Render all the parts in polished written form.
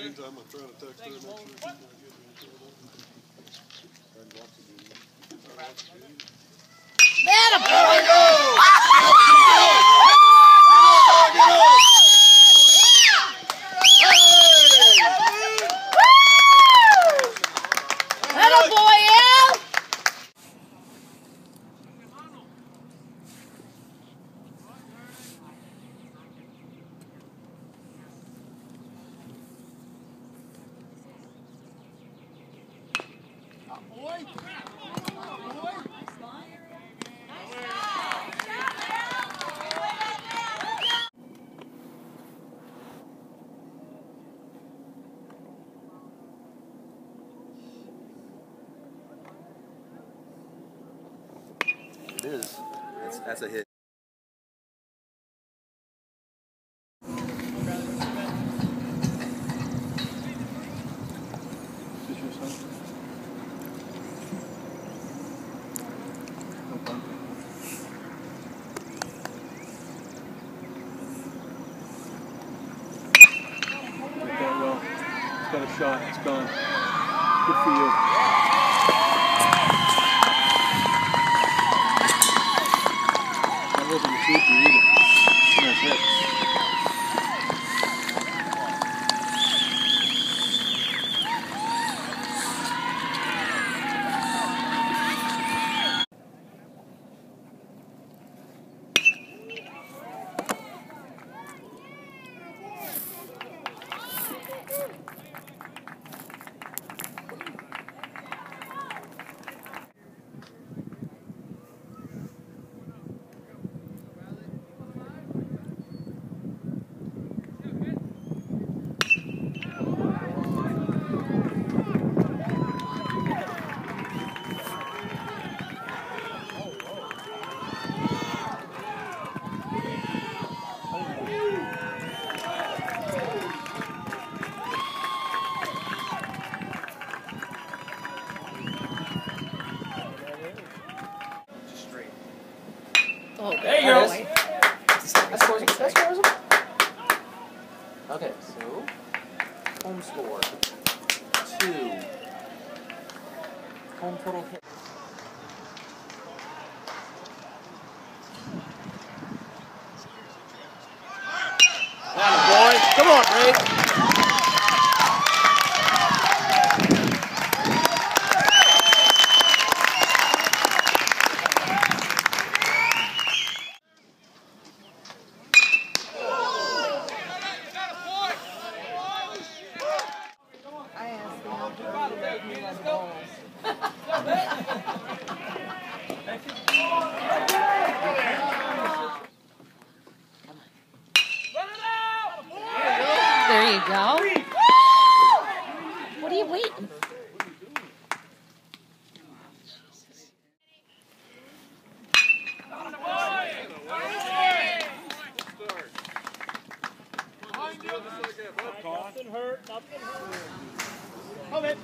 meantime, I'm trying to text her and make sure she's not getting into It is. That's a hit. Is this your son? Okay. Did that well. It's got a shot. It's gone. Good for you. That wasn't a super either. Nice hit. Oh, there you go. That scores him. Okay, so home score 2. Home total hit. Boy, come on, Ray. There you go. What are you waiting for? Nothing hurt. Come in.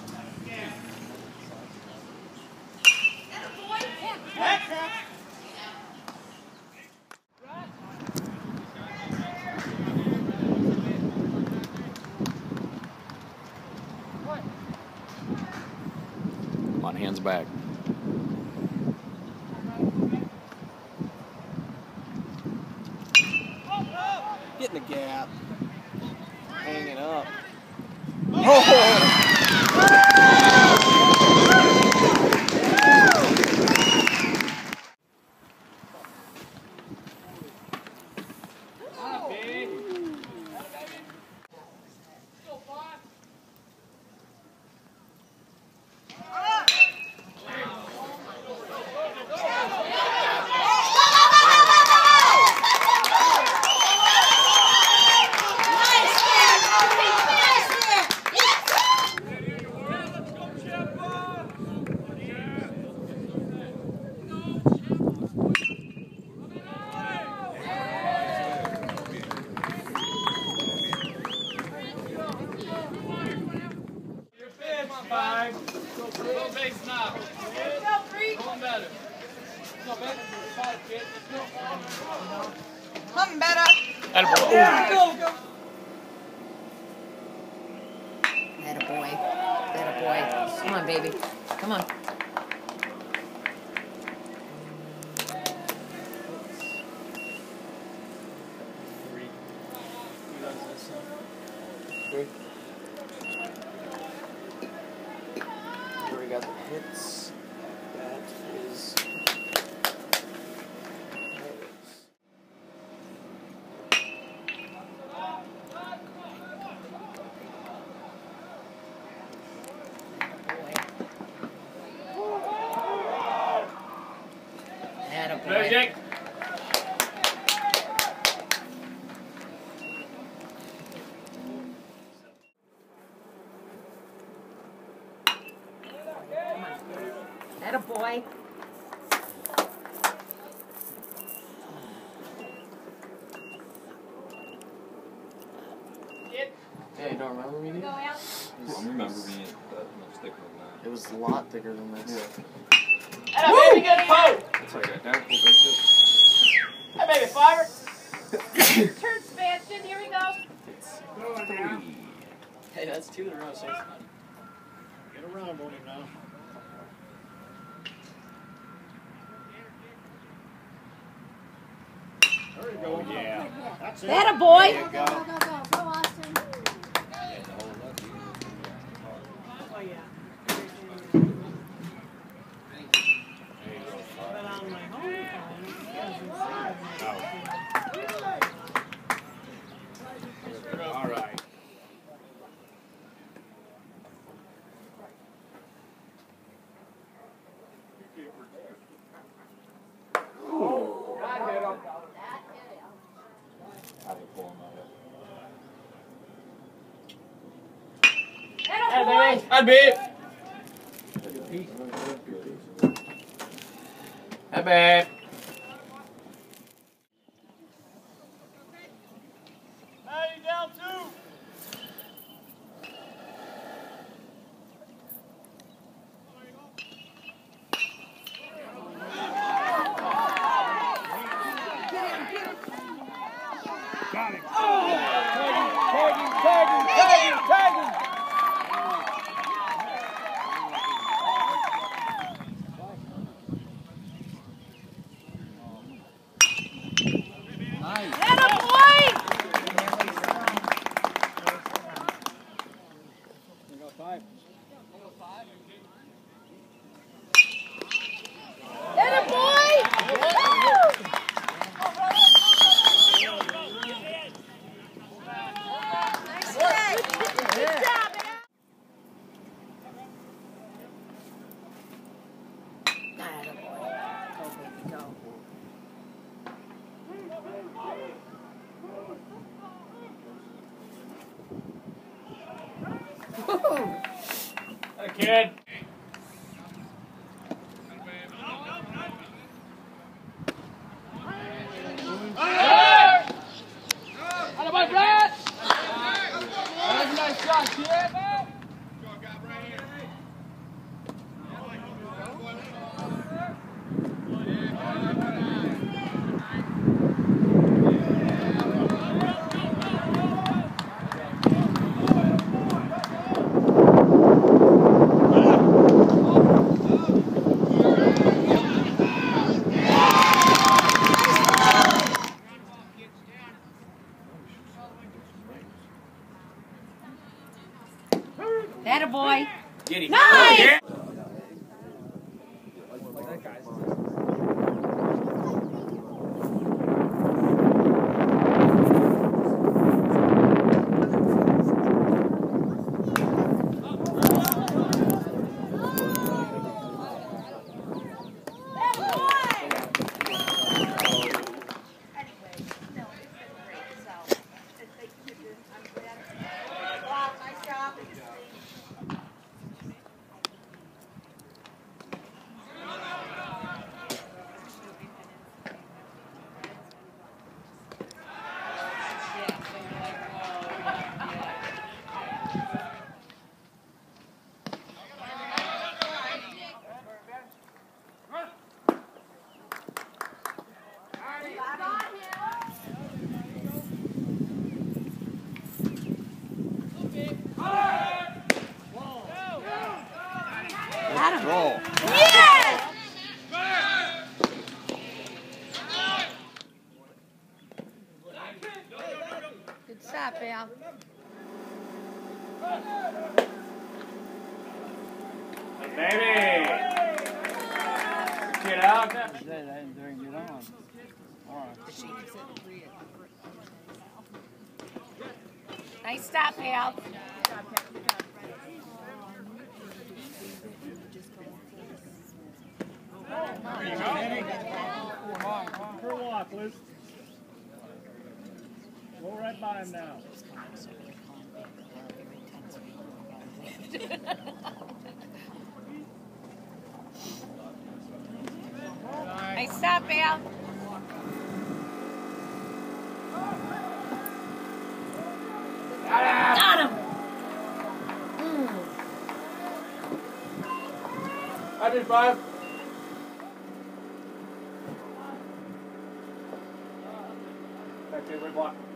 Come on, hands back. Get in the gap. Hanging up. Something better. Attaboy. Go, go. boy. Atta boy. Come on, baby. Come on. Three. Here we got the hits. That is. Atta boy. Ready, Jake? Atta boy. Yeah, you don't remember me? Dude? I remember being that much thicker than that. It was a lot thicker than this. Atta baby, get a vote! It's like identical. Hey, baby, fiver. Turn expansion, here we go. Hey, that's 2 in a row, so it's fun. Get around on him now. There you go. Yeah. That's it. Atta boy. There you go. Go, Austin. All right. Hey, baby. I'd beat. Hey, babe. Hey, kid. Attaboy, Brad! That's a nice shot, kid. stop, Al. Baby! Get out. Nice stop, Al. For a walk, Liz. Go right by him now. Nice stop, Al. Got him. I did 5. Back there, red block.